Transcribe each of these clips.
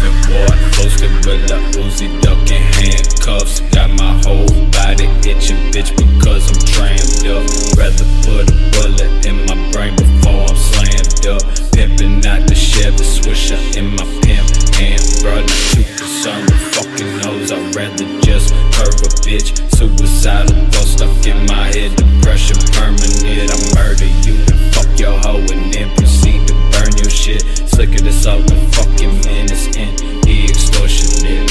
Pimpin' boy, posted with a Uzi ducking handcuffs. Got my whole body itching, bitch, because I'm trammed up. Rather put a bullet in my brain before I'm slammed up. Pimpin' out the Chevy Swisher in my pimp hand, bro. Not too concerned with fucking hoes, I'd rather just curve a bitch. Suicidal thoughts stuck in my head, depression permanent. I murder you, then fuck your hoe, and then proceed to burn your shit. Slicker this up and fucking menace and he extortionate.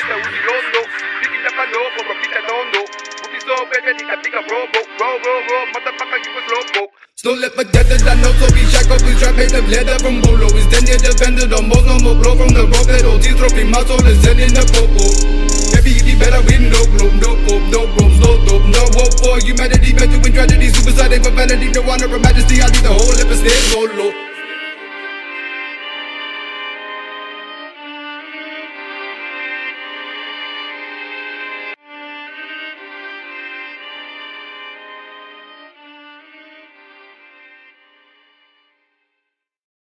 Don't let my death that I know, so we shack up, we trap, made them leather from Bolo. Is then you're dependent on most, no more blow from the rope. That OG trophy, my soul is in the popo. Baby, you better win, no globe, no pope, no ropes, no dope, no hope for humanity. Meant to win tragedy, suicide, ain't for vanity, no honor or majesty. I leave the whole episode solo.